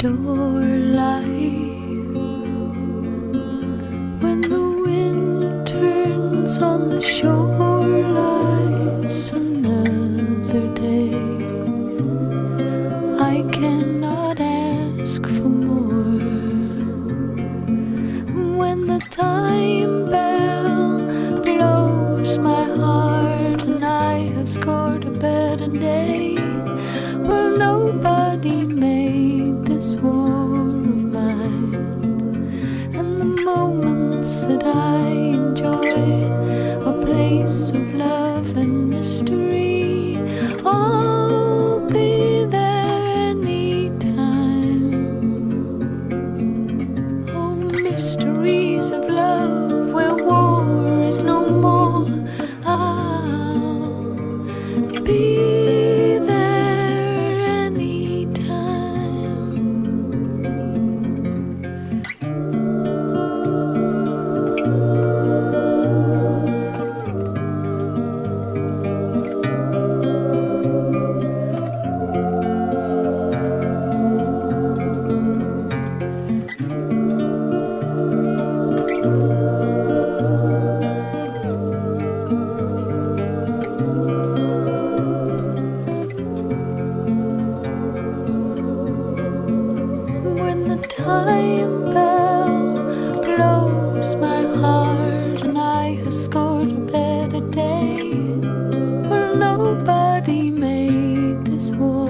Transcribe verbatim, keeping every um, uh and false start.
adore life. When the wind turns on the shore, lies another day. I cannot ask for more. When the time bell blows my heart and I have scored a better day, well, nobody made this war of mine. And the moments that I enjoy, a place of love and mystery, I'll be there anytime. Oh, mysteries of love where war is no more, I'll be there anytime. When the time bell blows my heart and I have scored a better day, well, nobody made this war.